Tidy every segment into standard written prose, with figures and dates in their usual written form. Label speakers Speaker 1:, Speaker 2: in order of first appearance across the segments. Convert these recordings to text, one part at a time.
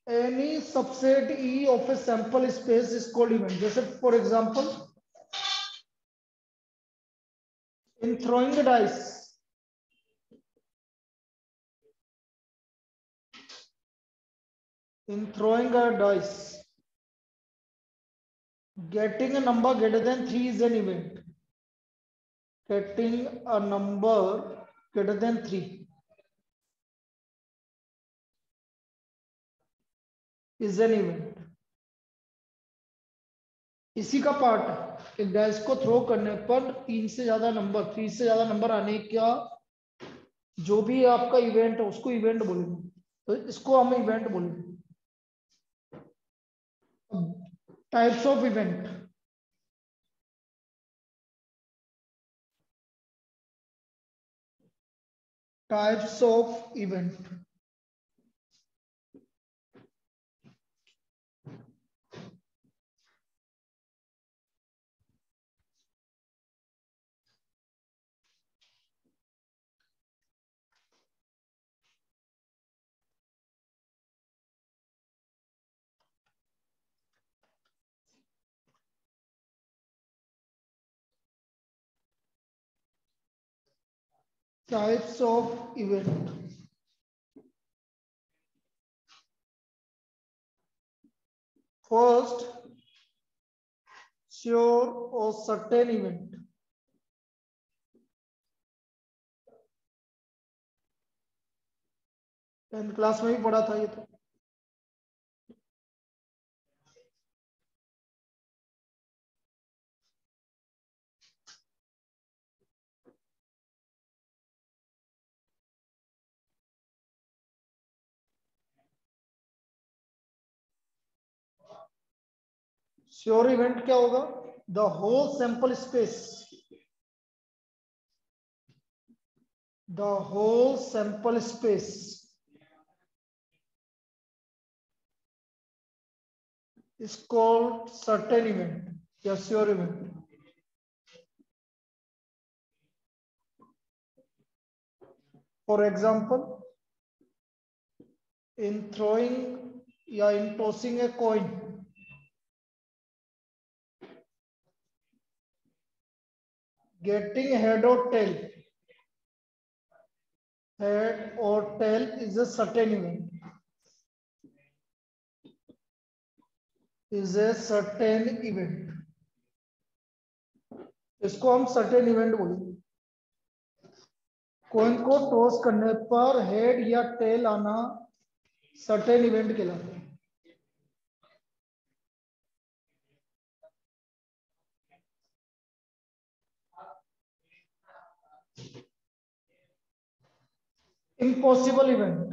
Speaker 1: Any subset E of a sample space is called event. जैसे for example in throwing a dice, in throwing a dice, getting a number greater than 3 is an event. Getting a number greater than 3 is an event. इसी का part है कि dice को throw करने पर 3 से ज्यादा नंबर, 3 से ज्यादा नंबर आने का जो भी आपका इवेंट है उसको इवेंट बोलेंगे। तो इसको हम इवेंट बोलेंगे। Types of event, types of event. Types of event, first sure और सर्टेन इवेंट। टेंथ क्लास में भी पढ़ा था ये तो। श्योर इवेंट क्या होगा? The whole sample space, the whole sample space is called certain event या sure event. For example, in throwing या in tossing a coin, getting head or tail, head or tail is a certain event, is a certain event. इसको हम certain event बोलेंगे। Coin को toss करने पर head या tell आना certain event कहलाता है। Impossible event,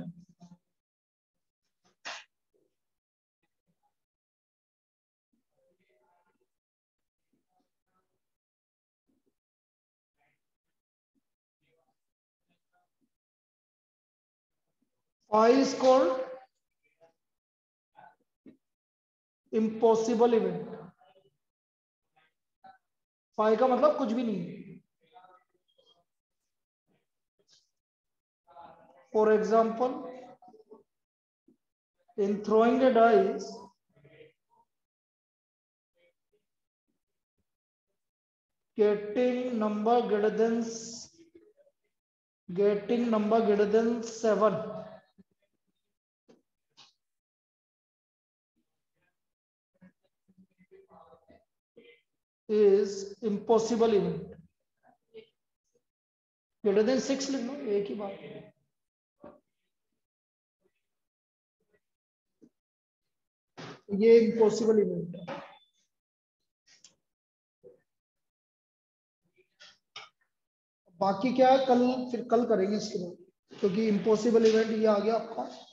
Speaker 1: why is called impossible event? Phi का मतलब कुछ भी नहीं। For example in throwing a dice, getting number greater than 7 is impossible event. Greater than 6 लिखना, एक ही बात है। ये इम्पॉसिबल इवेंट है। बाकी क्या है कल, फिर कल करेंगे इसके बाद, क्योंकि इम्पॉसिबल इवेंट ये आ गया आपका।